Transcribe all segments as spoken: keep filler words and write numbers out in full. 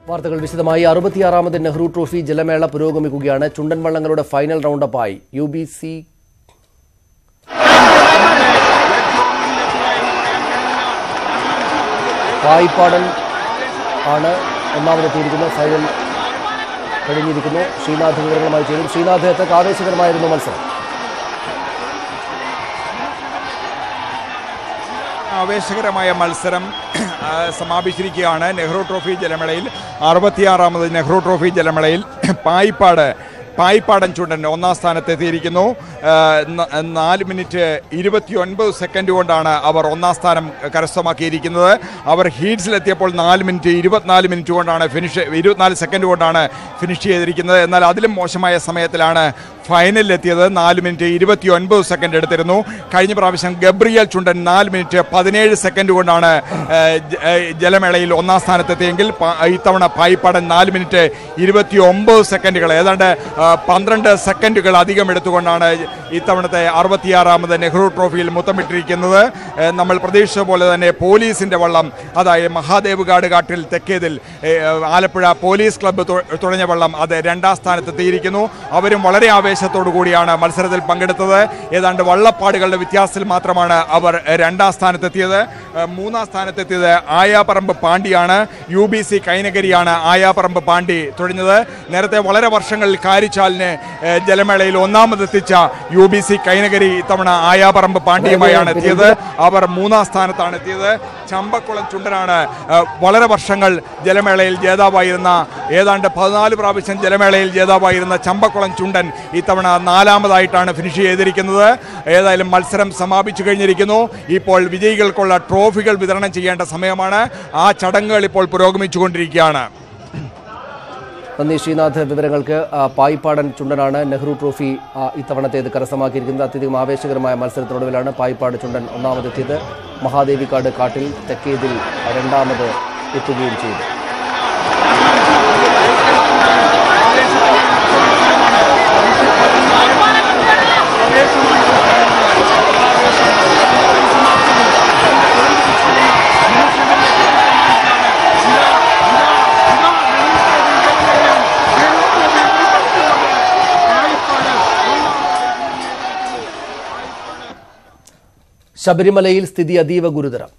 വാർത്തകൾ വിശദമായി. അറുപത്തിയാറാമത് നെഹ്റു ട്രോഫി ജലമേള പുരോഗമിക്കുകയാണ്. ചുണ്ടൻ വള്ളങ്ങളുടെ ഫൈനൽ റൗണ്ടപ്പായി യു ബി സി പായിപ്പാടൻ ആണ് ഒന്നാമതെത്തിയിരിക്കുന്നത്. ഫൈനൽ കഴിഞ്ഞിരിക്കുന്നു. ശ്രീനാഥ് വിവരങ്ങളുമായി ചേരും. ശ്രീനാഥ്, എത്ര ആവേശകരമായിരുന്നു മത്സരം? ആവേശകരമായ മത്സരം സമാപിച്ചിരിക്കുകയാണ്. നെഹ്റു ട്രോഫി ജലമേളയിൽ അറുപത്തിയാറാമത് നെഹ്റു ട്രോഫി ജലമേളയിൽ പായിപ്പാട് പായിപ്പാടൻ ചുണ്ടൻ ഒന്നാം സ്ഥാനത്തെത്തിയിരിക്കുന്നു. നാല് മിനിറ്റ് ഇരുപത്തി ഒൻപത് സെക്കൻഡ് കൊണ്ടാണ് അവർ ഒന്നാം സ്ഥാനം കരസ്ഥമാക്കിയിരിക്കുന്നത്. അവർ ഹീറ്റ്സിലെത്തിയപ്പോൾ നാല് മിനിറ്റ് ഇരുപത്തിനാല് മിനിറ്റ് കൊണ്ടാണ് ഫിനിഷ് ഇരുപത്തിനാല് സെക്കൻഡ് കൊണ്ടാണ് ഫിനിഷ് ചെയ്തിരിക്കുന്നത്. എന്നാൽ അതിലും മോശമായ സമയത്തിലാണ് ഫൈനലിലെത്തിയത്. നാല് മിനിറ്റ് ഇരുപത്തി ഒൻപത് സെക്കൻഡ് എടുത്തിരുന്നു. കഴിഞ്ഞ പ്രാവശ്യം ഗബ്രിയൽ ചുണ്ടൻ നാല് മിനിറ്റ് പതിനേഴ് സെക്കൻഡ് കൊണ്ടാണ് ജലമേളയിൽ ഒന്നാം സ്ഥാനത്തെത്തിയെങ്കിൽ ഇത്തവണ പായിപ്പാടൻ നാല് മിനിറ്റ് ഇരുപത്തി ഒമ്പത് സെക്കൻഡുകൾ ഏതാണ്ട് പന്ത്രണ്ട് സെക്കൻഡുകൾ അധികം എടുത്തുകൊണ്ടാണ് ഇത്തവണത്തെ അറുപത്തിയാറാമത് നെഹ്റു ട്രോഫിയിൽ മുത്തമിട്ടിരിക്കുന്നത്. നമ്മൾ പ്രതീക്ഷിച്ച പോലെ തന്നെ പോലീസിൻ്റെ വള്ളം, അതായത് മഹാദേവ് ഗാഡ് കാട്ടിൽ തെക്കേതിൽ ആലപ്പുഴ പോലീസ് ക്ലബ്ബ് തുടങ്ങിയ വള്ളം അത് രണ്ടാം സ്ഥാനത്തെത്തിയിരിക്കുന്നു. അവരും വളരെ ആവേശത്തോടു കൂടിയാണ് മത്സരത്തിൽ പങ്കെടുത്തത്. ഏതാണ്ട് വള്ളപ്പാടുകളുടെ വ്യത്യാസത്തിൽ മാത്രമാണ് അവർ രണ്ടാം സ്ഥാനത്തെത്തിയത്. മൂന്നാം സ്ഥാനത്തെത്തിയത് ആയാപറമ്പ് പാണ്ടിയാണ്. യു ബി സി കൈനകരിയാണ് ആയാപറമ്പ് പാണ്ടി തുഴഞ്ഞത്. നേരത്തെ വളരെ വർഷങ്ങളിൽ കാരിച്ചാലിനെ ജലമേളയിൽ ഒന്നാമതെത്തിച്ച യു ബി സി കൈനകരി ഇത്തവണ ആയാപറമ്പ് പാണ്ടിയുമായാണ് എത്തിയത്. അവർ മൂന്നാം സ്ഥാനത്താണ് എത്തിയത്. ചമ്പക്കുളം ചുണ്ടനാണ് വളരെ വർഷങ്ങൾ ജലമേളയിൽ ജേതാവായിരുന്ന, ഏതാണ്ട് പതിനാല് പ്രാവശ്യം ജലമേളയിൽ ജേതാവായിരുന്ന ചമ്പക്കുളം ചുണ്ടൻ ഇത്തവണ നാലാമതായിട്ടാണ് ഫിനിഷ് ചെയ്തിരിക്കുന്നത്. ഏതായാലും മത്സരം സമാപിച്ചു കഴിഞ്ഞിരിക്കുന്നു. ഇപ്പോൾ വിജയികൾക്കുള്ള ട്രോഫികൾ വിതരണം ചെയ്യേണ്ട സമയമാണ്. ആ ചടങ്ങുകൾ ഇപ്പോൾ പുരോഗമിച്ചുകൊണ്ടിരിക്കുകയാണ്. നന്ദി ശ്രീനാഥ് വിവരങ്ങൾക്ക്. പായിപ്പാടൻ ചുണ്ടനാണ് നെഹ്റു ട്രോഫി ഇത്തവണത്തേത് കരസ്ഥമാക്കിയിരിക്കുന്നത്. അത്യധികം ആവേശകരമായ മത്സരത്തിനൊടുവിലാണ് പായിപ്പാട് ചുണ്ടൻ ഒന്നാമതെത്തിയത്. മഹാദേവിക്കാട് കാട്ടിൽ തെക്കേതിൽ രണ്ടാമത് എത്തുകയും ചെയ്തു. ശബരിമലയിൽ സ്ഥിതി അതീവ ഗുരുതരം.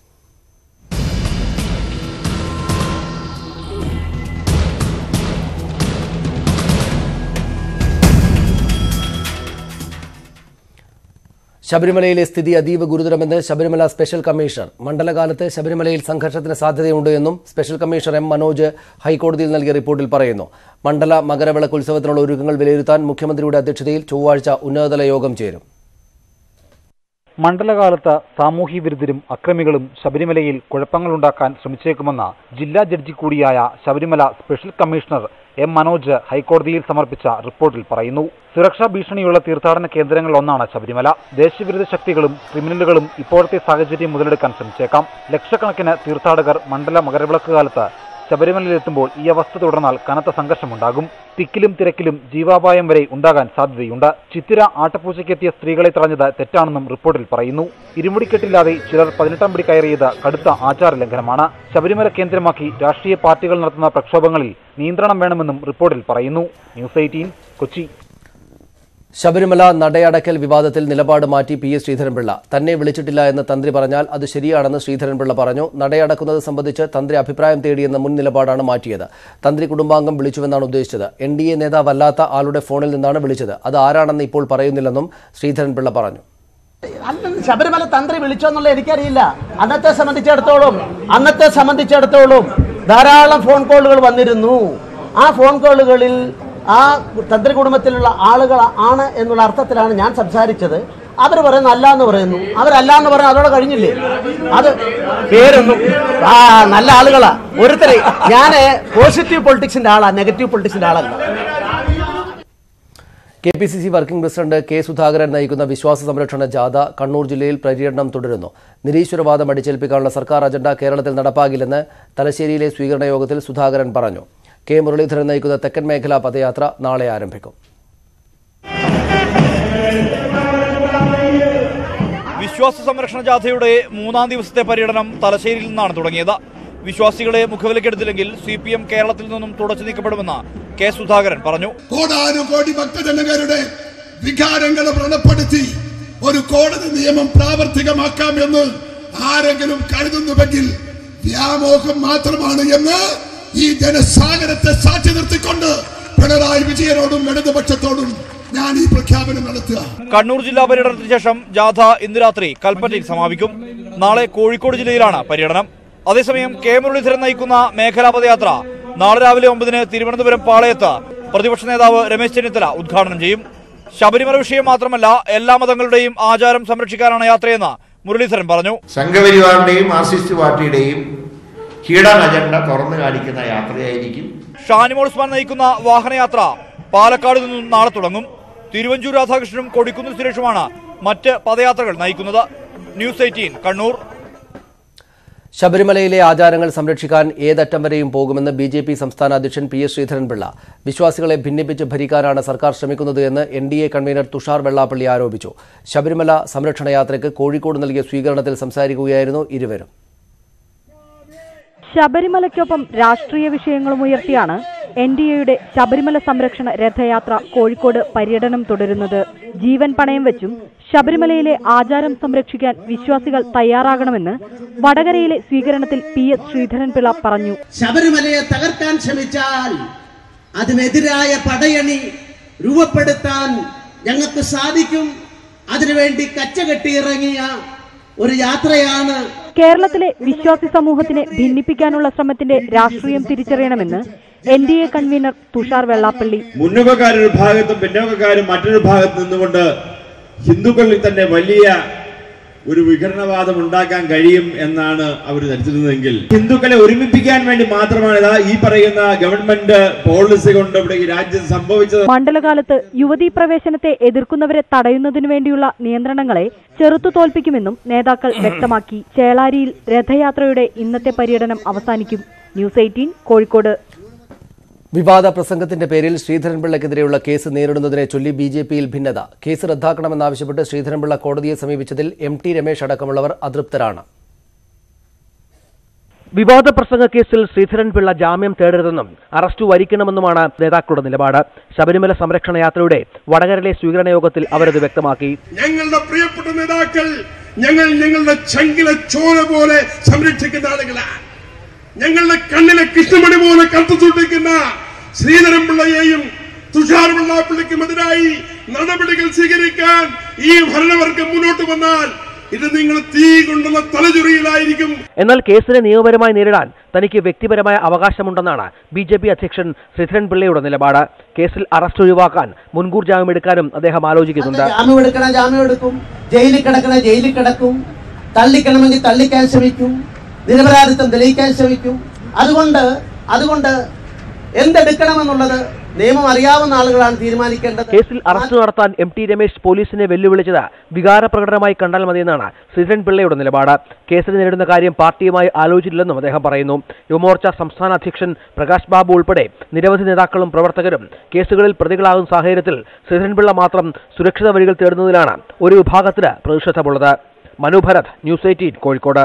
ശബരിമലയിലെ സ്ഥിതി അതീവ ഗുരുതരമെന്ന് ശബരിമല സ്പെഷ്യൽ കമ്മീഷണർ. മണ്ഡലകാലത്ത് ശബരിമലയിൽ സംഘർഷത്തിന് സാധ്യതയുണ്ട് എന്നും സ്പെഷ്യൽ കമ്മീഷണർ എം മനോജ് ഹൈക്കോടതിയിൽ നൽകിയ റിപ്പോർട്ടിൽ പറയുന്നു. മണ്ഡല മകരവിളക്ക് ഉത്സവത്തിനുള്ള ഒരുക്കങ്ങൾ വിലയിരുത്താൻ മുഖ്യമന്ത്രിയുടെ അധ്യക്ഷതയിൽ ചൊവ്വാഴ്ച ഉന്നതതല യോഗം ചേരും. മണ്ഡലകാലത്ത് സാമൂഹ്യ വിരുദ്ധരും അക്രമികളും ശബരിമലയിൽ കുഴപ്പങ്ങളുണ്ടാക്കാൻ ശ്രമിച്ചേക്കുമെന്ന് ജില്ലാ ജഡ്ജി കൂടിയായ Sabarimala special commissioner M Manoj ഹൈക്കോടതിയിൽ സമർപ്പിച്ച റിപ്പോർട്ടിൽ പറയുന്നു. സുരക്ഷാ ഭീഷണിയുള്ള തീർത്ഥാടന കേന്ദ്രങ്ങളിലൊന്നാണ് ശബരിമല. ദേശവിരുദ്ധ ശക്തികളും ക്രിമിനലുകളും ഇപ്പോഴത്തെ സാഹചര്യം മുതലെടുക്കാൻ ശ്രമിച്ചേക്കാം. ലക്ഷക്കണക്കിന് തീർത്ഥാടകർ മണ്ഡല മകരവിളക്ക് കാലത്ത് ശബരിമലയിലെത്തുമ്പോൾ ഈ അവസ്ഥ തുടർന്നാൽ കനത്ത സംഘർഷമുണ്ടാകും. തിക്കിലും തിരക്കിലും ജീവാപായം വരെ ഉണ്ടാകാൻ സാധ്യതയുണ്ട്. ചിത്തിര ആട്ടപ്പൂജയ്ക്കെത്തിയ സ്ത്രീകളെ തടഞ്ഞത് തെറ്റാണെന്നും റിപ്പോർട്ടിൽ പറയുന്നു. ഇരുമുടിക്കെട്ടില്ലാതെ ചിലർ പതിനെട്ടാം പടി കയറിയത് കടുത്ത ആചാര ലംഘനമാണ്. ശബരിമല കേന്ദ്രമാക്കി രാഷ്ട്രീയ പാർട്ടികൾ നടത്തുന്ന പ്രക്ഷോഭങ്ങളിൽ നിയന്ത്രണം വേണമെന്നും റിപ്പോർട്ടിൽ പറയുന്നു. News eighteen Kochi. ശബരിമല നടയടക്കൽ വിവാദത്തിൽ നിലപാട് മാറ്റി പി എസ് ശ്രീധരൻപിള്ള. തന്നെ വിളിച്ചിട്ടില്ല എന്ന് തന്ത്രി പറഞ്ഞാൽ അത് ശരിയാണെന്ന് ശ്രീധരൻപിള്ള പറഞ്ഞു. നടയടക്കുന്നത് സംബന്ധിച്ച് തന്ത്രി അഭിപ്രായം തേടിയെന്ന മുൻ നിലപാടാണ് മാറ്റിയത്. തന്ത്രി കുടുംബാംഗം വിളിച്ചുവെന്നാണ് ഉദ്ദേശിച്ചത്. എൻ ഡി എ നേതാവല്ലാത്ത ആളുടെ ഫോണിൽ നിന്നാണ് വിളിച്ചത്. അത് ആരാണെന്ന് ഇപ്പോൾ പറയുന്നില്ലെന്നും ശ്രീധരൻപിള്ള പറഞ്ഞു. ശബരിമല തന്ത്രി വിളിച്ചോന്നുള്ള എനിക്കറിയില്ല. അന്നത്തെ സംബന്ധിച്ചിടത്തോളം അന്നത്തെ സംബന്ധിച്ചിടത്തോളം ധാരാളം ഫോൺ കോളുകൾ വന്നിരുന്നു. ആ ഫോൺ കോളുകളിൽ ആ തന്ത്രി കുടുംബത്തിലുള്ള ആളുകൾ ആണ് എന്നുള്ള അർത്ഥത്തിലാണ് ഞാൻ സംസാരിച്ചത്. അവർ പറയുന്നു അല്ല എന്ന് പറയുന്നു. അവരല്ല എന്ന് പറഞ്ഞാൽ അതോടെ കഴിഞ്ഞില്ലേ? അത് പേരൊന്നും ആ നല്ല ആളുകളാ ഒരുത്തരെ. ഞാൻ പോസിറ്റീവ് പൊളിറ്റിക്സിന്റെ ആളാ, നെഗറ്റീവ് പൊളിറ്റിക്സിന്റെ ആളല്ല. K P C C working president K Sudhakaran നയിക്കുന്ന വിശ്വാസ സംരക്ഷണ ജാഥ കണ്ണൂർ ജില്ലയിൽ പര്യടനം തുടരുന്നു. നിരീശ്വരവാദം അടിച്ചേൽപ്പിക്കാനുള്ള സർക്കാർ അജണ്ട കേരളത്തിൽ നടപ്പാകില്ലെന്ന് തലശ്ശേരിയിലെ സ്വീകരണ യോഗത്തിൽ സുധാകരൻ പറഞ്ഞു. കെ മുരളീധരൻ നയിക്കുന്ന തെക്കൻ മേഖലാ പദയാത്ര നാളെ ആരംഭിക്കും. വിശ്വാസ സംരക്ഷണ ജാഥയുടെ മൂന്നാം ദിവസത്തെ പര്യടനം തലശ്ശേരിയിൽ നിന്നാണ് തുടങ്ങിയത്. വിശ്വാസികളെ മുഖവിലക്കെടുത്തില്ലെങ്കിൽ സി പി എം കേരളത്തിൽ നിന്നും തുടച്ചു നീക്കപ്പെടുമെന്ന് കെ സുധാകരൻ പറഞ്ഞു. കോടാനുകോടി ഭക്തജനങ്ങളുടെ വികാരങ്ങളെ വ്രണപ്പെടുത്തി ഒരു കോടതി നിയമം പ്രാവർത്തികമാക്കാമെന്ന് ആരെങ്കിലും കരുതുന്നുവെങ്കിൽ വ്യാമോഹം മാത്രമാണ് എന്ന് ഈ ജനസാഗരത്തെ സാക്ഷി നിർത്തിക്കൊണ്ട് പിണറായി വിജയനോടും ഇടതുപക്ഷത്തോടും ഞാൻ ഈ പ്രഖ്യാപനം നടത്തുക. കണ്ണൂർ ജില്ലാ പര്യടനത്തിന് ശേഷം ജാഥ ഇന്ന് രാത്രി കൽപ്പറ്റയിൽ സമാപിക്കും. നാളെ കോഴിക്കോട് ജില്ലയിലാണ് പര്യടനം. അതേസമയം കെ മുരളീധരൻ നയിക്കുന്ന മേഖലാ പദയാത്ര നാളെ രാവിലെ ഒമ്പതിന് തിരുവനന്തപുരം പാളയത്ത് പ്രതിപക്ഷ നേതാവ് രമേശ് ചെന്നിത്തല ഉദ്ഘാടനം ചെയ്യും. ശബരിമല വിഷയം മാത്രമല്ല എല്ലാ മതങ്ങളുടെയും ആചാരം സംരക്ഷിക്കാനാണ് യാത്രയെന്ന് മുരളീധരൻ പറഞ്ഞു. സംഘപരിവാറിന്റെയും മാർക്സിസ്റ്റ് പാർട്ടിയുടെയും ഹിഡൻ അജണ്ട തുറന്നു കാണിക്കുന്ന യാത്രയായിരിക്കും. ഷാനിമോൾ ഉസ്മാൻ നയിക്കുന്ന വാഹനയാത്ര പാലക്കാട് നിന്നും നാളെ തുടങ്ങും. തിരുവഞ്ചൂർ രാധാകൃഷ്ണനും കൊടിക്കുന്നിൽ സുരേഷുമാണ് മറ്റ് പദയാത്രകൾ നയിക്കുന്നത്. News eighteen Kannur. ശബരിമലയിലെ ആചാരങ്ങൾ സംരക്ഷിക്കാൻ ഏതറ്റം വരെയും പോകുമെന്ന് ബി ജെ പി സംസ്ഥാന അധ്യക്ഷൻ പി എസ് ശ്രീധരൻപിള്ള. വിശ്വാസികളെ ഭിന്നിപ്പിച്ച് ഭരിക്കാനാണ് സർക്കാർ ശ്രമിക്കുന്നത് എന്ന് N D A convener Thushar Vellappally ആരോപിച്ചു. ശബരിമല സംരക്ഷണ യാത്രയ്ക്ക് കോഴിക്കോട് നൽകിയ സ്വീകരണത്തിൽ സംസാരിക്കുകയായിരുന്നു ഇരുവരും. ശബരിമലയ്ക്കൊപ്പം രാഷ്ട്രീയ വിഷയങ്ങളും ഉയർത്തിയാണ് എൻ ഡി എയുടെ ശബരിമല സംരക്ഷണ രഥയാത്ര കോഴിക്കോട് പര്യടനം തുടരുന്നത്. ജീവൻ പണയം വെച്ചും ശബരിമലയിലെ ആചാരം സംരക്ഷിക്കാൻ വിശ്വാസികൾ തയ്യാറാകണമെന്ന് വടകരയിലെ സ്വീകരണത്തിൽ പി എസ് ശ്രീധരൻപിള്ള പറഞ്ഞു. ശബരിമലയെ തകർക്കാൻ ശ്രമിച്ചാൽ അതിനെതിരായ പടയണി രൂപപ്പെടുത്താൻ ഞങ്ങൾക്ക് സാധിക്കും. അതിനുവേണ്ടി കച്ചകെട്ടിയിറങ്ങിയ ഒരു യാത്രയാണ്. കേരളത്തിലെ വിശ്വാസി സമൂഹത്തിനെ ഭിന്നിപ്പിക്കാനുള്ള ശ്രമത്തിന്റെ രാഷ്ട്രീയം തിരിച്ചറിയണമെന്ന് N D A convener Thushar Vellappally. മുന്നോക്കക്കാരൊരു ഭാഗത്തും പിന്നോക്കക്കാരും മറ്റൊരു ഭാഗത്ത് നിന്നുകൊണ്ട് ഹിന്ദുക്കളിൽ തന്നെ വലിയ ഒരു വിഘടനവാദം ഉണ്ടാക്കാൻ കഴിയും എന്നാണ് അവർ ധരിച്ചിരുന്നതെങ്കിൽ ഹിന്ദുക്കളെ ഒരുമിപ്പിക്കാൻ വേണ്ടി മാത്രമാണ് ഇതാ ഈ പറയുന്ന ഗവൺമെന്റ് പോളിസി കൊണ്ട് ഇവിടെ ഈ രാജ്യം സംഭവിച്ചത്. മണ്ഡലകാലത്ത് യുവതീ പ്രവേശനത്തെ എതിർക്കുന്നവരെ തടയുന്നതിനു വേണ്ടിയുള്ള നിയന്ത്രണങ്ങളെ ചെറുത്തു തോൽപ്പിക്കുമെന്നും നേതാക്കൾ വ്യക്തമാക്കി. ചേളാരിയിൽ രഥയാത്രയുടെ ഇന്നത്തെ പര്യടനം അവസാനിക്കും. News eighteen Kozhikode. വിവാദ പ്രസംഗത്തിന്റെ പേരിൽ ശ്രീധരൻപിള്ളയ്ക്കെതിരെയുള്ള കേസ് നേരിടുന്നതിനെ ചൊല്ലി ബി ജെ പിയിൽ ഭിന്നത. കേസ് റദ്ദാക്കണമെന്നാവശ്യപ്പെട്ട് ശ്രീധരൻപിള്ള കോടതിയെ സമീപിച്ചതിൽ എം ടി രമേശ് അടക്കമുള്ളവർ അതൃപ്തരാണ്. വിവാദ പ്രസംഗ കേസിൽ ശ്രീധരൻപിള്ള ജാമ്യം തേടരുതെന്നും അറസ്റ്റ് വരിക്കണമെന്നുമാണ് നേതാക്കളുടെ നിലപാട്. ശബരിമല സംരക്ഷണ യാത്രയുടെ വടകരയിലെ സ്വീകരണ യോഗത്തിൽ അവരത് വ്യക്തമാക്കി. ഞങ്ങളുടെ പ്രിയപ്പെട്ട നേതാക്കൾ ഞങ്ങൾ ഞങ്ങളുടെ ചങ്കിലെ ചോര പോലെ സംരക്ഷിക്കുന്ന ആളുകളാണ്. ഞങ്ങളുടെ കണ്ണിലെ കൃഷ്ണമണി പോലെ കത്തുസൂക്ഷിക്കുന്ന ശ്രീധരൻപിള്ളയെയും തുഷാർ വെള്ളാപ്പള്ളിക്കുമെതിരായി നടപടികൾ സ്വീകരിക്കാൻ ഈ ഭരണവർഗം മുന്നോട്ട് വന്നാൽ ഇത് നിങ്ങൾ തീ കൊണ്ടുള്ള തലചുറിയിലായിരിക്കും. എന്നാൽ കേസിനെ നിയമപരമായി നേരിടാൻ തനിക്ക് വ്യക്തിപരമായ അവകാശമുണ്ടെന്നാണ് ബി ജെ പി അധ്യക്ഷൻ ശ്രീധരൻപിള്ളയുടെ നിലപാട്. കേസിൽ അറസ്റ്റ് ഒഴിവാക്കാൻ മുൻകൂർ ജാമ്യം എടുക്കാനും അദ്ദേഹം ആലോചിക്കുന്നുണ്ട്. ജാമ്യം എടുക്കണ ജാമ്യം എടുക്കും, ജയിലിൽ കിടക്കണ ജയിലിൽ കിടക്കും, തള്ളിക്കണമെങ്കിൽ തള്ളിക്കാൻ ശ്രമിക്കും, നിരപരാധിത്വം തെളിയിക്കാൻ ശ്രമിക്കും. അതുകൊണ്ട് അതുകൊണ്ട് എന്തെടുക്കണമെന്നുള്ളത് നിയമം അറിയാവുന്ന ആളുകളാണ് തീരുമാനിക്കേണ്ടത്. കേസിൽ അറസ്റ്റ് നടത്താൻ എം ടി രമേശ് പോലീസിനെ വെല്ലുവിളിച്ചത് വികാരപ്രകടനമായി കണ്ടാൽ മതിയെന്നാണ് ശ്രീധരൻപിള്ളയുടെ നിലപാട്. കേസിൽ നേരിടുന്ന കാര്യം പാർട്ടിയുമായി ആലോചിച്ചില്ലെന്നും അദ്ദേഹം പറയുന്നു. യുവമോർച്ച സംസ്ഥാന അധ്യക്ഷൻ പ്രകാശ് ബാബു ഉൾപ്പെടെ നിരവധി നേതാക്കളും പ്രവർത്തകരും കേസുകളിൽ പ്രതികളാകുന്ന സാഹചര്യത്തിൽ ശ്രീധരൻപിള്ള മാത്രം സുരക്ഷിത വഴികൾ തേടുന്നതിലാണ് ഒരു വിഭാഗത്തിന് പ്രതിഷേധമുള്ളത്. Manu Bharath, news eighteen Kozhikode.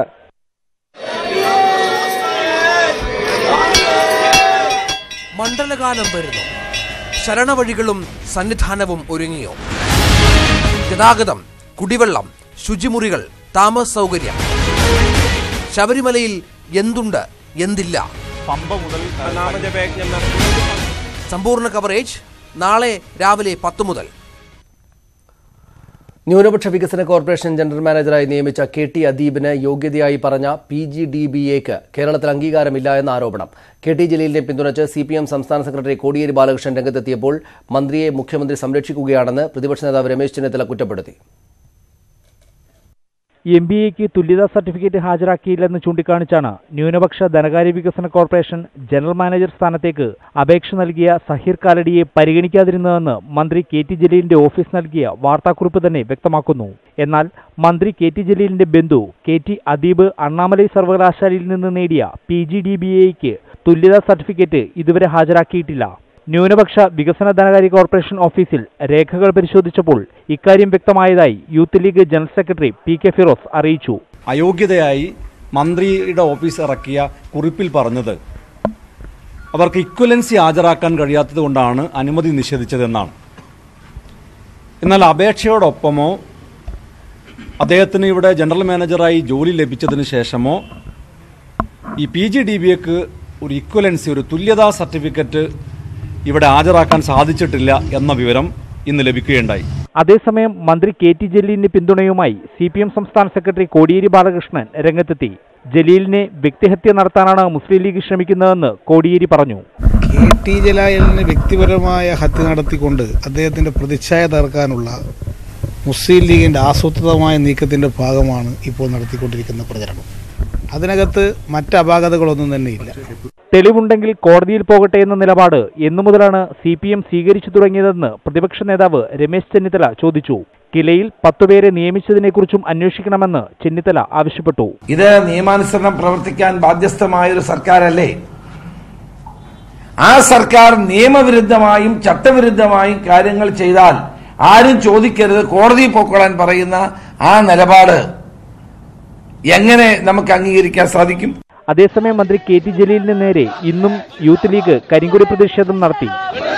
മണ്ഡലകാലം വരുന്നു. ശരണവഴികളും സന്നിധാനവും ഒരുങ്ങിയോ? ഗതാഗതം, കുടിവെള്ളം, ശുചിമുറികൾ, താമസ സൗകര്യം. ശബരിമലയിൽ എന്തുണ്ട് എന്തില്ല? സമ്പൂർണ്ണ കവറേജ് നാളെ രാവിലെ പത്ത് മുതൽ. ന്യൂനപക്ഷ വികസന കോർപ്പറേഷൻ ജനറൽ മാനേജറായി നിയമിച്ച കെ ടി അദീബിന് യോഗ്യതയായി പറഞ്ഞ പി ജി ഡി ബി എക്ക് കേരളത്തിൽ അംഗീകാരമില്ല എന്ന ആരോപണം. കെ ടി ജലീലിനെ പിന്തുണച്ച് സി പി എം സംസ്ഥാന സെക്രട്ടറി കോടിയേരി ബാലകൃഷ്ണൻ രംഗത്തെത്തിയപ്പോൾ മന്ത്രിയെ മുഖ്യമന്ത്രി സംരക്ഷിക്കുകയാണെന്ന് പ്രതിപക്ഷ നേതാവ് രമേശ് ചെന്നിത്തല കുറ്റപ്പെടുത്തി. എം ബി എക്ക് തുല്യതാ സർട്ടിഫിക്കറ്റ് ഹാജരാക്കിയില്ലെന്ന് ചൂണ്ടിക്കാണിച്ചാണ് ന്യൂനപക്ഷ ധനകാര്യ വികസന കോർപ്പറേഷൻ ജനറൽ മാനേജർ സ്ഥാനത്തേക്ക് അപേക്ഷ നൽകിയ സഹീർ കാലടിയെ പരിഗണിക്കാതിരുന്നതെന്ന് മന്ത്രി കെ ടി ജലീലിന്റെ ഓഫീസ് നൽകിയ വാർത്താക്കുറിപ്പ് തന്നെ വ്യക്തമാക്കുന്നു. എന്നാൽ മന്ത്രി കെ ടി ജലീലിന്റെ ബന്ധു കെ ടി അദീബ് അണ്ണാമലൈ സർവകലാശാലയിൽ നിന്ന് നേടിയ പി ജി ഡി ബി എക്ക് തുല്യതാ സർട്ടിഫിക്കറ്റ് ഇതുവരെ ഹാജരാക്കിയിട്ടില്ല. ന്യൂനപക്ഷ വികസന ധനകാര്യ കോർപ്പറേഷൻ ഓഫീസിൽ രേഖകൾ പരിശോധിച്ചപ്പോൾ ഇക്കാര്യം വ്യക്തമായതായി youth league general secretary P K Firoz അറിയിച്ചു. അയോഗ്യതയായി മന്ത്രിയുടെ ഓഫീസ് ഇറക്കിയ കുറിപ്പിൽ പറഞ്ഞത് അവർക്ക് ഇക്വലൻസി ഹാജരാക്കാൻ കഴിയാത്തത് കൊണ്ടാണ് അനുമതി നിഷേധിച്ചതെന്നാണ്. എന്നാൽ അപേക്ഷയോടൊപ്പമോ അദ്ദേഹത്തിന് ഇവിടെ ജനറൽ മാനേജറായി ജോലി ലഭിച്ചതിന് ശേഷമോ ഈ പി ജി ഡി ബി എക്ക് ഒരു ഇക്വലൻസി, ഒരു തുല്യതാ സർട്ടിഫിക്കറ്റ് ഇവിടെ ഹാജരാക്കാൻ സാധിച്ചിട്ടില്ല എന്ന വിവരം ഇന്ന് ലഭിക്കുകയുണ്ടായി. അതേസമയം മന്ത്രി കെ ടി ജലീലിന് പിന്തുണയുമായി സി പി എം സംസ്ഥാന സെക്രട്ടറി കോടിയേരി ബാലകൃഷ്ണൻ രംഗത്തെത്തി. ജലീലിനെ വ്യക്തിഹത്യ നടത്താനാണ് മുസ്ലിം ലീഗ് ശ്രമിക്കുന്നതെന്ന് കോടിയേരി പറഞ്ഞു. കെ ടി ജലീലിന് വ്യക്തിപരമായ ഹത്യ നടത്തിക്കൊണ്ട് അദ്ദേഹത്തിന്റെ പ്രതിച്ഛായ തകർക്കാനുള്ള മുസ്ലിം ലീഗിന്റെ ആസൂത്രിതമായ നീക്കത്തിന്റെ ഭാഗമാണ് ഇപ്പോൾ നടത്തിക്കൊണ്ടിരിക്കുന്ന പ്രചരണം. അതിനകത്ത് മറ്റ് അപാകതകളൊന്നും തന്നെയില്ല. തെളിവുണ്ടെങ്കിൽ കോടതിയിൽ പോകട്ടെ എന്ന നിലപാട് എന്നു മുതലാണ് സി പി എം സ്വീകരിച്ചു തുടങ്ങിയതെന്ന് പ്രതിപക്ഷ നേതാവ് രമേശ് ചെന്നിത്തല ചോദിച്ചു. കിലയിൽ പത്തുപേരെ നിയമിച്ചതിനെക്കുറിച്ചും അന്വേഷിക്കണമെന്ന് ചെന്നിത്തല ആവശ്യപ്പെട്ടു. ഇത് നിയമാനുസരണം പ്രവർത്തിക്കാൻ ബാധ്യസ്ഥമായ ഒരു സർക്കാരല്ലേ? ആ സർക്കാർ നിയമവിരുദ്ധമായും ചട്ടവിരുദ്ധമായും കാര്യങ്ങൾ ചെയ്താൽ ആരും ചോദിക്കരുത്, കോടതിയിൽ പോക്കൊള്ളാൻ പറയുന്ന ആ നിലപാട് എങ്ങനെ നമുക്ക് അംഗീകരിക്കാൻ സാധിക്കും? അതേസമയം മന്ത്രി കെ ടി ജലീലിന് നേരെ ഇന്നും യൂത്ത് ലീഗ് കരിങ്കൊടി പ്രതിഷേധം നടത്തി.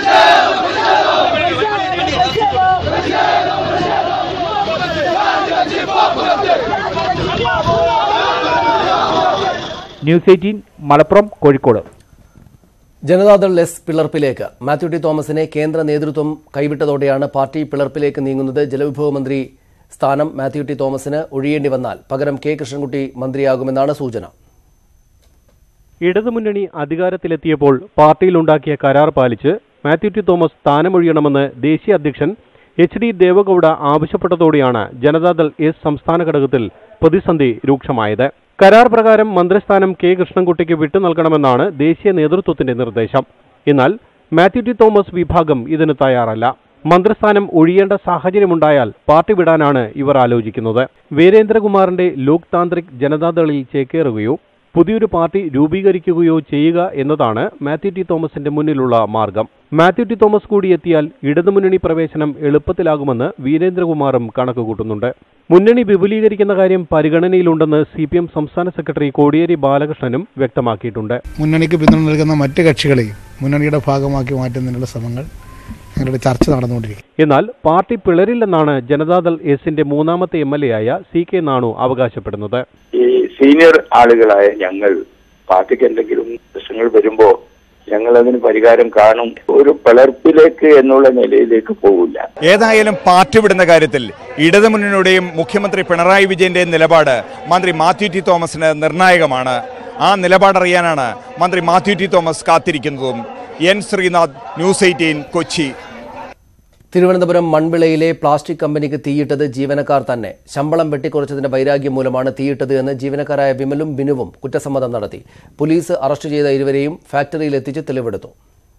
News eighteen Malappuram, Kozhikode. Janata Dal S പിളർപ്പിലേക്ക് മാത്യു ടി തോമസിനെ കേന്ദ്ര നേതൃത്വം കൈവിട്ടതോടെയാണ് പാർട്ടി പിളർപ്പിലേക്ക് നീങ്ങുന്നത്. ജലവിഭവ മന്ത്രി സ്ഥാനം മാത്യു ടി തോമസിന് ഒഴിയേണ്ടി വന്നാൽ പകരം കെ കൃഷ്ണൻകുട്ടി മന്ത്രിയാകുമെന്നാണ് സൂചന. ഇടതുമുന്നണി അധികാരത്തിലെത്തിയപ്പോൾ പാർട്ടിയിലുണ്ടാക്കിയ കരാർ പാലിച്ച് മാത്യു ടി തോമസ് സ്ഥാനമൊഴിയണമെന്ന് ദേശീയ അധ്യക്ഷൻ എച്ച് ഡി ദേവഗൌഡ ആവശ്യപ്പെട്ടതോടെയാണ് ജനതാദൾ എസ് സംസ്ഥാന ഘടകത്തിൽ പ്രതിസന്ധി രൂക്ഷമായത്. കരാർ പ്രകാരം മന്ത്രിസ്ഥാനം കെ കൃഷ്ണൻകുട്ടിക്ക് വിട്ടു നൽകണമെന്നാണ് ദേശീയ നേതൃത്വത്തിന്റെ നിർദ്ദേശം. എന്നാൽ മാത്യു ടി തോമസ് വിഭാഗം ഇതിന് തയ്യാറല്ല. മന്ത്രിസ്ഥാനം ഒഴിയേണ്ട സാഹചര്യമുണ്ടായാൽ പാർട്ടി വിടാനാണ് ഇവർ ആലോചിക്കുന്നത്. വീരേന്ദ്രകുമാറിന്റെ ലോക് താന്ത്രിക് ജനതാദളിൽ ചേക്കേറുകയോ പുതിയൊരു പാർട്ടി രൂപീകരിക്കുകയോ ചെയ്യുക എന്നതാണ് മാത്യു ടി തോമസിന്റെ മുന്നിലുള്ള മാർഗം. മാത്യു ടി തോമസ് കൂടി എത്തിയാൽ ഇടതുമുന്നണി പ്രവേശനം എളുപ്പത്തിലാകുമെന്ന് വീരേന്ദ്രകുമാറും കണക്കുകൂട്ടുന്നുണ്ട്. മുന്നണി വിപുലീകരിക്കുന്ന കാര്യം പരിഗണനയിലുണ്ടെന്ന് സി പി എം സംസ്ഥാന സെക്രട്ടറി കോടിയേരി ബാലകൃഷ്ണനും വ്യക്തമാക്കിയിട്ടുണ്ട്. മുന്നണിക്ക് പിന്തുണ നൽകുന്ന മറ്റ് കക്ഷികളെയും മുന്നണിയുടെ ഭാഗമാക്കി മാറ്റുന്നതിനുള്ള ശ്രമങ്ങൾ ഞങ്ങളുടെ ചർച്ച നടന്നുകൊണ്ടിരിക്കും. എന്നാൽ പാർട്ടി പിളരില്ലെന്നാണ് ജനതാദൾ എസിന്റെ മൂന്നാമത്തെ എം എൽ എ ആയ സി കെ നാണു അവകാശപ്പെടുന്നത്. ഈ സീനിയർ ആളുകളായ ഞങ്ങൾ പാർട്ടിക്ക് എന്തെങ്കിലും പ്രശ്നങ്ങൾ വരുമ്പോ ഞങ്ങൾ അതിന് പരിഹാരം കാണും. ഒരു പിളർപ്പിലേക്ക് എന്നുള്ള നിലയിലേക്ക് പോകില്ല. ഏതായാലും പാർട്ടി വിടുന്ന കാര്യത്തിൽ ഇടതുമുന്നണിയുടെയും മുഖ്യമന്ത്രി പിണറായി വിജയന്റെയും നിലപാട് മന്ത്രി മാത്യു ടി തോമസിന് നിർണായകമാണ്. ആ നിലപാടറിയാനാണ് മന്ത്രി മാത്യു ടി തോമസ് കാത്തിരിക്കുന്നതും. N Sreenath, news eighteen, Kochi. Thiruvananthapuram മൺവിളയിലെ പ്ലാസ്റ്റിക് കമ്പനിക്ക് തീയിട്ടത് ജീവനക്കാർ തന്നെ. ശമ്പളം വെട്ടിക്കുറച്ചതിന്റെ വൈരാഗ്യം മൂലമാണ് തീയിട്ടത് എന്ന് ജീവനക്കാരായ വിമലും ബിനുവും കുറ്റസമ്മതം നടത്തി. പോലീസ് അറസ്റ്റ് ചെയ്ത ഇരുവരെയും ഫാക്ടറിയിൽ എത്തിച്ച് തെളിവെടുത്തു.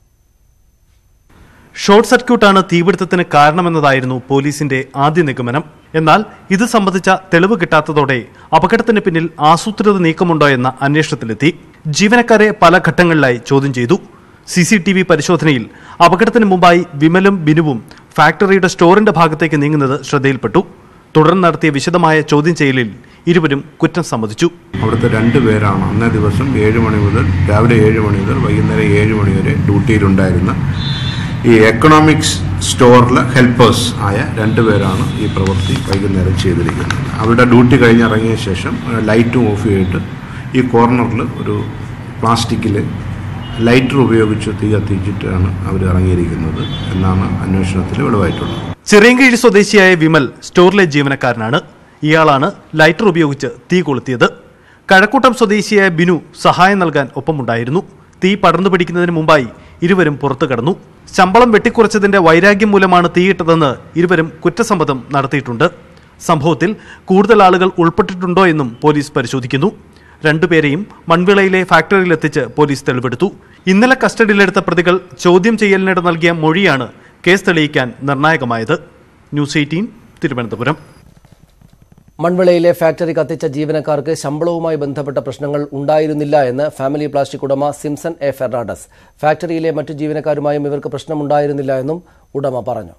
ഷോർട്ട് സർക്യൂട്ടാണ് തീപിടുത്തത്തിന് കാരണമെന്നതായിരുന്നു പോലീസിന്റെ ആദ്യ നിഗമനം. എന്നാൽ ഇത് സംബന്ധിച്ച തെളിവ് കിട്ടാത്തതോടെ അപകടത്തിന് പിന്നിൽ ആസൂത്രിത നീക്കമുണ്ടോ എന്ന അന്വേഷണത്തിലെത്തി. ജീവനക്കാരെ പല ഘട്ടങ്ങളിലായി ചോദ്യം ചെയ്തു. സി സി ടി വി പരിശോധനയിൽ അപകടത്തിന് മുമ്പായി വിമലും ബിനുവും ഫാക്ടറിയുടെ സ്റ്റോറിന്റെ ഭാഗത്തേക്ക് നീങ്ങുന്നത് ശ്രദ്ധയിൽപ്പെട്ടു. തുടർന്ന് നടത്തിയ വിശദമായ ചോദ്യം ചെയ്യലിൽ ഇരുവരും കുറ്റം സമ്മതിച്ചു. അവിടുത്തെ രണ്ടുപേരാണ് അന്നേ ദിവസം ഏഴ് മണി മുതൽ രാവിലെ ഏഴ് മണി മുതൽ വൈകുന്നേരം ഏഴ് മണി വരെ ഡ്യൂട്ടിയിലുണ്ടായിരുന്ന ഈ എക്കണോമിക്സ് സ്റ്റോറിലെ ഹെൽപ്പേഴ്സ് ആയ രണ്ടുപേരാണ് ഈ പ്രവൃത്തി വൈകുന്നേരം ചെയ്തിരിക്കുന്നത്. അവരുടെ ഡ്യൂട്ടി കഴിഞ്ഞിറങ്ങിയ ശേഷം ലൈറ്റും ഓഫ് ചെയ്തിട്ട് ഈ കോർണറിൽ ഒരു പ്ലാസ്റ്റിക്കിൽ ലൈറ്റർ ഉപയോഗിച്ച് തീ കത്തിച്ചിട്ടാണ് അവർ ഇറങ്ങിയിരിക്കുന്നത് എന്നാണ് അന്വേഷണത്തിൽ വെളിവായിട്ടുള്ളത്. ചിറയൻകീഴ് സ്വദേശിയായ വിമൽ സ്റ്റോറിലെ ജീവനക്കാരനാണ്. ഇയാളാണ് ലൈറ്റർ ഉപയോഗിച്ച് തീ കൊളുത്തിയത്. കഴക്കൂട്ടം സ്വദേശിയായ ബിനു സഹായം നൽകാൻ ഒപ്പമുണ്ടായിരുന്നു. തീ പടർന്നു പിടിക്കുന്നതിന് മുമ്പായി ഇരുവരും പുറത്തു കടന്നു. ശമ്പളം വെട്ടിക്കുറച്ചതിന്റെ വൈരാഗ്യം മൂലമാണ് തീയിട്ടതെന്ന് ഇരുവരും കുറ്റസമ്മതം നടത്തിയിട്ടുണ്ട്. സംഭവത്തിൽ കൂടുതൽ ആളുകൾ ഉൾപ്പെട്ടിട്ടുണ്ടോ എന്നും പോലീസ് പരിശോധിക്കുന്നു. രണ്ടുപേരെയും മൺവിളയിലെ ഫാക്ടറിയിലെത്തിച്ച് പോലീസ് തെളിവെടുത്തു. ഇന്നലെ കസ്റ്റഡിയിലെടുത്ത പ്രതികൾ ചോദ്യം ചെയ്യലിനിടെ നൽകിയ മൊഴിയാണ് കേസ് തെളിയിക്കാൻ നിർണായകമായത്. News eighteen, Thiruvananthapuram. മൺവിളയിലെ ഫാക്ടറി കത്തിച്ച ജീവനക്കാർക്ക് ശമ്പളവുമായി ബന്ധപ്പെട്ട പ്രശ്നങ്ങൾ ഉണ്ടായിരുന്നില്ല എന്ന് ഫാമിലി പ്ലാസ്റ്റിക് ഉടമ സിംസൺ എ ഫെർണാണ്ടസ്. ഫാക്ടറിയിലെ മറ്റു ജീവനക്കാരുമായും ഇവർക്ക് പ്രശ്നമുണ്ടായിരുന്നില്ല എന്നും ഉടമ പറഞ്ഞു.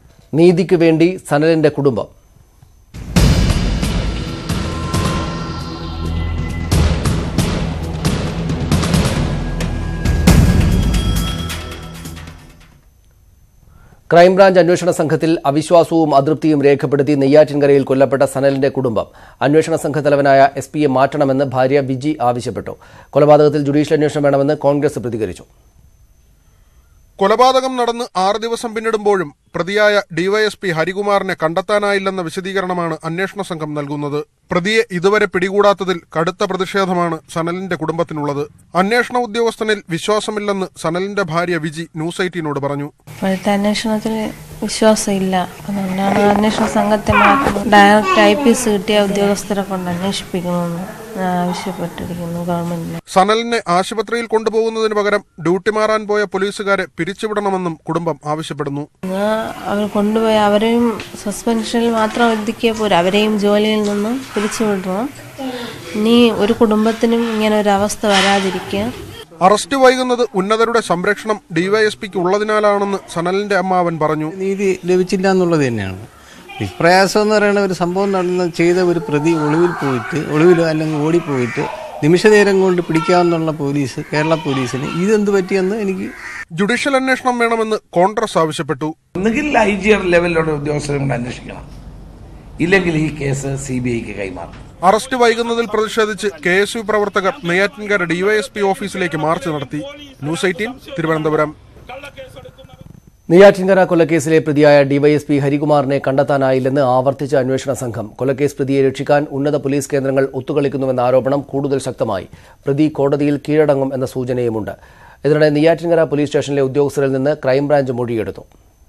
നീതിക്ക് വേണ്ടി സനലിന്റെ കുടുംബം. ക്രൈംബ്രാഞ്ച് അന്വേഷണ സംഘത്തിൽ അവിശ്വാസവും അതൃപ്തിയും രേഖപ്പെടുത്തി നെയ്യാറ്റിൻകരയിൽ കൊല്ലപ്പെട്ട സനലിന്റെ കുടുംബം അന്വേഷണ സംഘത്തലവനായ എസ് പിയെ മാറ്റണമെന്ന് ഭാര്യ വിജി ആവശ്യപ്പെട്ടു. കൊലപാതകത്തിൽ ജുഡീഷ്യൽ അന്വേഷണം വേണമെന്ന് കോൺഗ്രസ് പ്രതികരിച്ചു. കൊലപാതകം നടന്ന് ആറ് ദിവസം പിന്നിടുമ്പോഴും പ്രതിയായ ഡിവൈഎസ്പി ഹരികുമാറിനെ കണ്ടെത്താനായില്ലെന്ന വിശദീകരണമാണ് അന്വേഷണ സംഘം നൽകുന്നത്. പ്രതിയെ ഇതുവരെ പിടികൂടാത്തതിൽ കടുത്ത പ്രതിഷേധമാണ് സനലിന്റെ കുടുംബത്തിനുള്ളത്. അന്വേഷണ ഉദ്യോഗസ്ഥനിൽ വിശ്വാസമില്ലെന്ന് സനലിന്റെ ഭാര്യ വിജി ന്യൂസ് എയ്റ്റീനോട് പറഞ്ഞു. ഇപ്പോഴത്തെ അന്വേഷണത്തിൽ വിശ്വാസമില്ല, അതുകൊണ്ടാണ് അന്വേഷണ സംഘത്തെ മാറ്റുന്നത്. ഡയറക്റ്റ് ഐ പി എസ് കിട്ടിയ ഉദ്യോഗസ്ഥരെ കൊണ്ട് അന്വേഷിപ്പിക്കണമെന്ന് ആവശ്യപ്പെട്ടിരിക്കുന്നു ഗവൺമെന്റിന്. സനലിനെ ആശുപത്രിയിൽ കൊണ്ടുപോകുന്നതിന് പകരം ഡ്യൂട്ടി മാറാൻ പോയ പോലീസുകാരെ പിരിച്ചുവിടണമെന്നും കുടുംബം ആവശ്യപ്പെടുന്നു. അവർ കൊണ്ടുപോയി അവരെയും സസ്പെൻഷനിൽ മാത്രം ഒതുക്കിയ പോരാ, അവരെയും ജോലിയിൽ നിന്നും പിരിച്ചുവിടണം. ഇനി ഒരു കുടുംബത്തിനും ഇങ്ങനെ ഒരു അവസ്ഥ വരാതിരിക്കുക. അറസ്റ്റ് വൈകുന്നത് ഉന്നതരുടെ സംരക്ഷണം ഡിവൈഎസ്പിക്ക് ഉള്ളതിനാലാണെന്ന് സനലിന്റെ അമ്മാവൻ പറഞ്ഞു. നീതി ലഭിച്ചില്ല എന്നുള്ളത് തന്നെയാണ് വിപ്രയാസം എന്ന് പറയുന്ന ഒരു സംഭവം നടന്ന ചെയ്ത ഒരു പ്രതി ഒളിവിൽ പോയിട്ട് ഒളിവിലോ അല്ലെങ്കിൽ ഓടിപ്പോയിട്ട് നിമിഷനേരം കൊണ്ട് പിടിക്കാവുന്ന പോലീസ് കേരള പോലീസിന് ഇതെന്ത് പറ്റിയെന്ന് എനിക്ക് ജുഡീഷ്യൽ അന്വേഷണം വേണമെന്ന് കോൺഗ്രസ് ആവശ്യപ്പെട്ടു. ഒന്നുകിൽ ഐ ജി ആർ ലെവലിലുള്ള ഉദ്യോഗസ്ഥരെ കൊണ്ട് അന്വേഷിക്കണം, ഇല്ലെങ്കിൽ ഈ കേസ് സി ബി ഐക്ക് കൈമാറും. അറസ്റ്റ് വൈകുന്നതിൽ പ്രതിഷേധിച്ച് കെ എസ് യു പ്രവർത്തകർ നെയ്യാറ്റിൻകര ഡിവൈഎസ്പി ഓഫീസിലേക്ക് മാർച്ച് നടത്തി. News eighteen Thiruvananthapuram. നെയ്യാറ്റിൻകര കൊലക്കേസിലെ പ്രതിയായ ഡിവൈഎസ്പി ഹരികുമാറിനെ കണ്ടെത്താനായില്ലെന്ന് ആവർത്തിച്ച അന്വേഷണ സംഘം. കൊലക്കേസ് പ്രതിയെ രക്ഷിക്കാൻ ഉന്നത പോലീസ് കേന്ദ്രങ്ങൾ ഒത്തുകളിക്കുന്നുവെന്ന ആരോപണം കൂടുതൽ ശക്തമായി. പ്രതി കോടതിയിൽ കീഴടങ്ങും എന്ന സൂചനയുമുണ്ട്. ഇതിനിടെ നെയ്യാറ്റിൻകര പോലീസ് സ്റ്റേഷനിലെ ഉദ്യോഗസ്ഥരിൽ നിന്ന് ക്രൈംബ്രാഞ്ച് മൊഴിയെടുത്തു.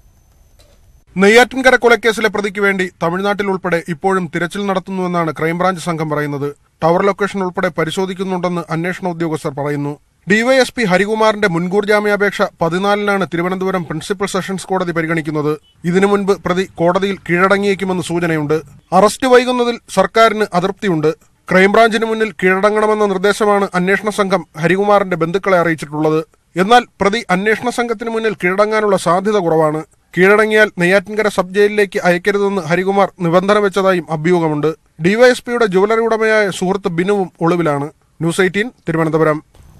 നെയ്യാറ്റിൻകര കൊലക്കേസിലെ പ്രതിക്ക് വേണ്ടി തമിഴ്നാട്ടിൽ ഉൾപ്പെടെ ഇപ്പോഴും തിരച്ചിൽ നടത്തുന്നുവെന്നാണ് ക്രൈംബ്രാഞ്ച് സംഘം പറയുന്നത്. ടവർ ലൊക്കേഷൻ ഉൾപ്പെടെ പരിശോധിക്കുന്നുണ്ടെന്ന് അന്വേഷണ ഉദ്യോഗസ്ഥർ പറയുന്നു. ഡിവൈഎസ്പി ഹരികുമാറിന്റെ മുൻകൂർ ജാമ്യാപേക്ഷ പതിനാലിനാണ് തിരുവനന്തപുരം പ്രിൻസിപ്പൽ സെഷൻസ് കോടതി പരിഗണിക്കുന്നത്. ഇതിനു മുൻപ് പ്രതി കോടതിയിൽ കീഴടങ്ങിയേക്കുമെന്ന് സൂചനയുണ്ട്. അറസ്റ്റ് വൈകുന്നതിൽ സർക്കാരിന് അതൃപ്തിയുണ്ട്. ക്രൈംബ്രാഞ്ചിന് മുന്നിൽ കീഴടങ്ങണമെന്ന നിർദ്ദേശമാണ് അന്വേഷണ സംഘം ഹരികുമാറിന്റെ ബന്ധുക്കളെ അറിയിച്ചിട്ടുള്ളത്. എന്നാൽ പ്രതി അന്വേഷണ സംഘത്തിന് മുന്നിൽ കീഴടങ്ങാനുള്ള സാധ്യത കുറവാണ്. കീഴടങ്ങിയാൽ നെയ്യാറ്റിൻകര സബ് ജയിലിലേക്ക് അയക്കരുതെന്ന് ഹരികുമാർ നിബന്ധന വെച്ചതായും അഭ്യൂഹമുണ്ട്. ഡിവൈഎസ്പിയുടെ ജുവലറി ഉടമയായ സുഹൃത്ത് ബിനുവും ഒളിവിലാണ്. News eighteen Thiruvananthapuram.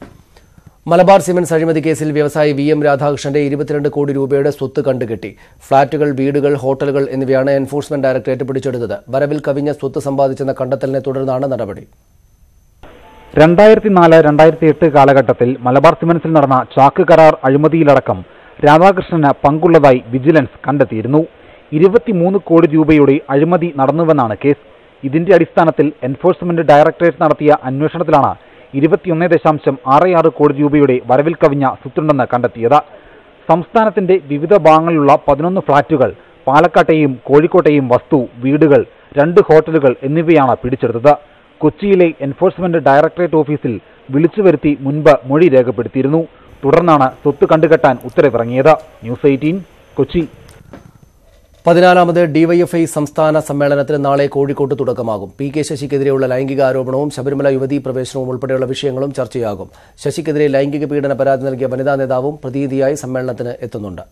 Malabar cements അഴിമതി കേസിൽ വ്യവസായി വി എം രാധാകൃഷ്ണന്റെ ഇരുപത്തിരണ്ട് കോടി രൂപയുടെ സ്വത്ത് കണ്ടുകെട്ടി. ഫ്ളാറ്റുകൾ, വീടുകൾ, ഹോട്ടലുകൾ എന്നിവയാണ് എൻഫോഴ്സ്മെന്റ് ഡയറക്ടറേറ്റ് പിടിച്ചെടുത്തത്. വരവിൽ കവിഞ്ഞ സ്വത്ത് സമ്പാദിച്ചെന്ന കണ്ടെത്തലിനെ തുടർന്നാണ് നടപടി. രണ്ടായിരത്തി നാല് രണ്ടായിരത്തി എട്ട് കാലഘട്ടത്തിൽ മലബാർ സിമന്റ്സിൽ നടന്ന ചാക്ക് കരാർ അഴിമതിയിലടക്കം രാധാകൃഷ്ണന് പങ്കുള്ളതായി വിജിലൻസ് കണ്ടെത്തിയിരുന്നു. ഇരുപത്തിമൂന്ന് കോടി രൂപയുടെ അഴിമതി നടന്നുവെന്നാണ് കേസ്. ഇതിന്റെ അടിസ്ഥാനത്തിൽ എൻഫോഴ്സ്മെന്റ് ഡയറക്ടറേറ്റ് നടത്തിയ അന്വേഷണത്തിലാണ് ഇരുപത്തിയൊന്ന് ദശാംശം ആറ് ആറ് കോടി രൂപയുടെ വരവിൽ കവിഞ്ഞ സ്വത്തുണ്ടെന്ന് കണ്ടെത്തിയത്. സംസ്ഥാനത്തിന്റെ വിവിധ ഭാഗങ്ങളിലുള്ള പതിനൊന്ന് ഫ്ളാറ്റുകൾ, പാലക്കാട്ടെയും കോഴിക്കോട്ടെയും വസ്തു, വീടുകൾ, രണ്ട് ഹോട്ടലുകൾ എന്നിവയാണ് പിടിച്ചെടുത്തത്. കൊച്ചിയിലെ എൻഫോഴ്സ്മെന്റ് ഡയറക്ടറേറ്റ് ഓഫീസിൽ വിളിച്ചുവരുത്തി മുൻപ് മൊഴി രേഖപ്പെടുത്തിയിരുന്നു. തുടർന്നാണ് സ്വത്ത് കണ്ടുകെട്ടാൻ ഉത്തരവിറങ്ങിയത്. News eighteen Kochi. പതിനാലാമത് ഡിവൈഎഫ്ഐ സംസ്ഥാന സമ്മേളനത്തിന് നാളെ കോഴിക്കോട്ട് തുടക്കമാകും. പി കെ ശശിക്കെതിരെയുള്ള ലൈംഗിക ആരോപണവും ശബരിമല യുവതീ പ്രവേശനവും ഉൾപ്പെടെയുള്ള വിഷയങ്ങളും ചർച്ചയാകും. ശശിക്കെതിരെ ലൈംഗിക പീഡന പരാതി നൽകിയ വനിതാ നേതാവും പ്രതിനിധിയായി സമ്മേളനത്തിന് എത്തുന്നുണ്ട്.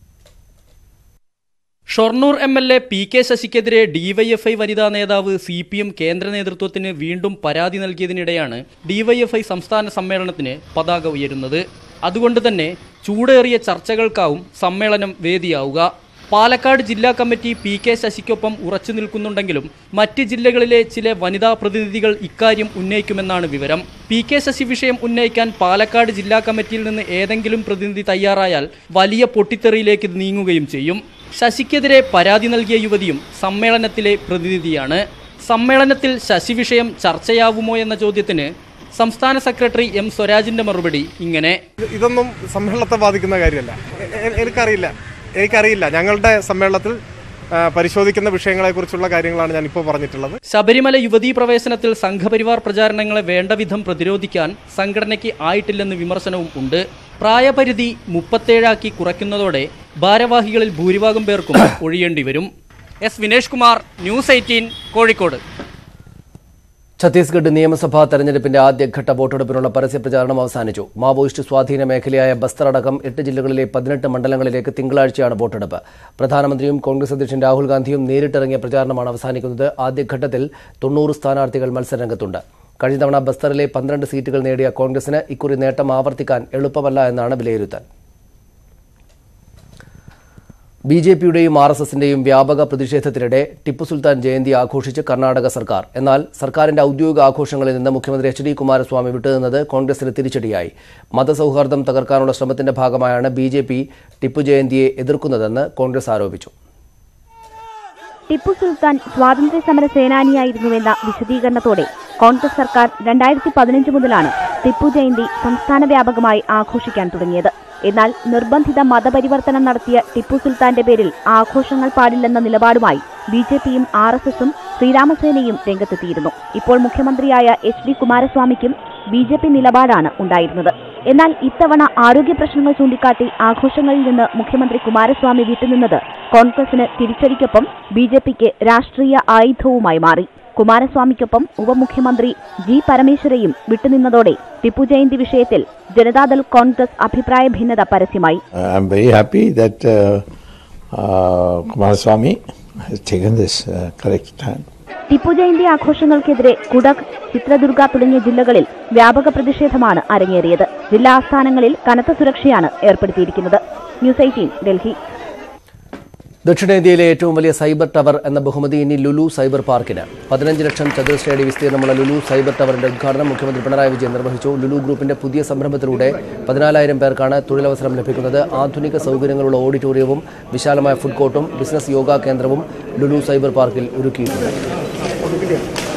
Shoranur M L A P K ശശിക്കെതിരെ ഡിവൈഎഫ്ഐ വനിതാ നേതാവ് സി പി എം കേന്ദ്ര നേതൃത്വത്തിന് വീണ്ടും പരാതി നൽകിയതിനിടെയാണ് ഡിവൈഎഫ്ഐ സംസ്ഥാന സമ്മേളനത്തിന് പതാക ഉയരുന്നത്. അതുകൊണ്ട് തന്നെ ചൂടേറിയ ചർച്ചകൾക്കാവും സമ്മേളനം വേദിയാവുക. പാലക്കാട് ജില്ലാ കമ്മിറ്റി പി കെ ശശിക്കൊപ്പം ഉറച്ചു നിൽക്കുന്നുണ്ടെങ്കിലും മറ്റ് ജില്ലകളിലെ ചില വനിതാ പ്രതിനിധികൾ ഇക്കാര്യം ഉന്നയിക്കുമെന്നാണ് വിവരം. പി കെ ശശി വിഷയം ഉന്നയിക്കാൻ പാലക്കാട് ജില്ലാ കമ്മിറ്റിയിൽ നിന്ന് ഏതെങ്കിലും പ്രതിനിധി തയ്യാറായാൽ വലിയ പൊട്ടിത്തെറിയിലേക്ക് നീങ്ങുകയും ചെയ്യും. ശശിക്കെതിരെ പരാതി നൽകിയ യുവതിയും സമ്മേളനത്തിലെ പ്രതിനിധിയാണ്. സമ്മേളനത്തിൽ ശശി വിഷയം ചർച്ചയാവുമോ എന്ന ചോദ്യത്തിന് സംസ്ഥാന സെക്രട്ടറി എം സ്വരാജിന്റെ മറുപടി ഇങ്ങനെ: ഇതൊന്നും സമ്മേളനത്തെ ബാധിക്കുന്ന കാര്യമല്ല. എനിക്കറിയില്ല എനിക്കറിയില്ല ഞങ്ങളുടെ സമ്മേളനത്തിൽ പരിശോധിക്കുന്ന വിഷയങ്ങളെക്കുറിച്ചുള്ള കാര്യങ്ങളാണ് ഞാൻ ഇപ്പോൾ പറഞ്ഞിട്ടുള്ളത്. ശബരിമല യുവതീ പ്രവേശനത്തിൽ സംഘപരിവാർ പ്രചാരണങ്ങളെ വേണ്ടവിധം പ്രതിരോധിക്കാൻ സംഘടനയ്ക്ക് ആയിട്ടില്ലെന്ന് വിമർശനവും ഉണ്ട്. പ്രായപരിധി മുപ്പത്തേഴാക്കി കുറയ്ക്കുന്നതോടെ ഭാരവാഹികളിൽ ഭൂരിഭാഗം പേർക്കും ഒഴിയേണ്ടി വരും. S Vinesh Kumar, news eighteen, Kozhikode. Chhattisgarh നിയമസഭാ തെരഞ്ഞെടുപ്പിന്റെ ആദ്യഘട്ട വോട്ടെടുപ്പിനുള്ള പരസ്യപ്രചാരണം അവസാനിച്ചു. മാവോയിസ്റ്റ് സ്വാധീന മേഖലയായ ബസ്തർ അടക്കം എട്ട് ജില്ലകളിലെ പതിനെട്ട് മണ്ഡലങ്ങളിലേക്ക് തിങ്കളാഴ്ചയാണ് വോട്ടെടുപ്പ്. പ്രധാനമന്ത്രിയും കോൺഗ്രസ് അധ്യക്ഷൻ രാഹുൽ ഗാന്ധിയും നേരിട്ടിറങ്ങിയ പ്രചാരണമാണ് അവസാനിക്കുന്നത്. ആദ്യഘട്ടത്തിൽ തൊണ്ണൂറ് സ്ഥാനാർത്ഥികൾ മത്സരരംഗത്തുണ്ട്. കഴിഞ്ഞ തവണ ബസ്തറിലെ പന്ത്രണ്ട് സീറ്റുകൾ നേടിയ കോൺഗ്രസിന് ഇക്കുറി നേട്ടം ആവർത്തിക്കാൻ എളുപ്പമല്ല എന്നാണ് വിലയിരുത്തൽ. ബി ജെ പിയുടെയും ആർ എസ് എസിന്റെയും വ്യാപക പ്രതിഷേധത്തിനിടെ ടിപ്പു സുൽത്താൻ ജയന്തി ആഘോഷിച്ച് കർണാടക സർക്കാർ. എന്നാൽ സർക്കാരിന്റെ ഔദ്യോഗിക ആഘോഷങ്ങളിൽ നിന്ന് മുഖ്യമന്ത്രി എച്ച് ഡി കുമാരസ്വാമി വിട്ടുനിന്നത് കോൺഗ്രസിന് തിരിച്ചടിയായി. മതസൌഹാർദ്ദം തകർക്കാനുള്ള ശ്രമത്തിന്റെ ഭാഗമായാണ് B J P Tipu Jayanti എതിർക്കുന്നതെന്ന് കോൺഗ്രസ് ആരോപിച്ചു. ടിപ്പു സുൽത്താൻ സ്വാതന്ത്ര്യ സമര സേനാനിയായിരുന്നുവെന്ന വിശദീകരണത്തോടെ കോൺഗ്രസ് സർക്കാർ രണ്ടായിരത്തി പതിനഞ്ച് മുതലാണ് ടിപ്പു ജയന്തി സംസ്ഥാന വ്യാപകമായി ആഘോഷിക്കാൻ തുടങ്ങിയത്. എന്നാൽ നിർബന്ധിത മതപരിവർത്തനം നടത്തിയ ടിപ്പു സുൽത്താന്റെ പേരിൽ ആഘോഷങ്ങൾ പാടില്ലെന്ന നിലപാടുമായി ബി ജെ പിയും ആർ എസ് എസും ശ്രീരാമസേനയും രംഗത്തെത്തിയിരുന്നു. ഇപ്പോൾ മുഖ്യമന്ത്രിയായ എച്ച് ഡി കുമാരസ്വാമിക്കും ബി ജെ പി നിലപാടാണ് ഉണ്ടായിരുന്നത്. എന്നാൽ ഇത്തവണ ആരോഗ്യ പ്രശ്നങ്ങൾ ചൂണ്ടിക്കാട്ടി ആഘോഷങ്ങളിൽ നിന്ന് മുഖ്യമന്ത്രി കുമാരസ്വാമി വിട്ടുനിന്നത് കോൺഗ്രസിന് തിരിച്ചടിക്കൊപ്പം ബി ജെ പിക്ക് രാഷ്ട്രീയ ആയുധവുമായി മാറി. കുമാരസ്വാമിക്കൊപ്പം ഉപമുഖ്യമന്ത്രി ജി പരമേശ്വരയും വിട്ടുനിന്നതോടെ ടിപ്പു ജയന്തി വിഷയത്തിൽ ജനതാദൾ കോൺഗ്രസ് അഭിപ്രായ ഭിന്നത പരസ്യമായി. I am very happy that uh, uh, Kumaraswamy has taken this uh, correct stand. Tipu Jayanti ആഘോഷങ്ങൾക്കെതിരെ Kodagu, Chitradurga തുടങ്ങിയ ജില്ലകളിൽ വ്യാപക പ്രതിഷേധമാണ് അരങ്ങേറിയത്. ജില്ലാ ആസ്ഥാനങ്ങളിൽ കനത്ത സുരക്ഷയാണ് ഏർപ്പെടുത്തിയിരിക്കുന്നത്. News eighteen Delhi. ദക്ഷിണേന്ത്യയിലെ ഏറ്റവും വലിയ സൈബർ ടവർ എന്ന ബഹുമതി ഇനി ലുലു സൈബർ പാർക്കിന്. പതിനഞ്ച് ലക്ഷം ചതുരശ്രയടി വിസ്തീർണമുള്ള ലുലു സൈബർ ടവറിന്റെ ഉദ്ഘാടനം മുഖ്യമന്ത്രി പിണറായി വിജയൻ നിർവഹിച്ചു. ലുലു ഗ്രൂപ്പിന്റെ പുതിയ സംരംഭത്തിലൂടെ പതിനാലായിരം പേർക്കാണ് തൊഴിലവസരം ലഭിക്കുന്നത്. ആധുനിക സൗകര്യങ്ങളുള്ള ഓഡിറ്റോറിയവും വിശാലമായ ഫുഡ് കോർട്ടും ബിസിനസ് യോഗ കേന്ദ്രവും ലുലു സൈബർ പാർക്കിൽ ഒരുക്കിയിട്ടുണ്ട്.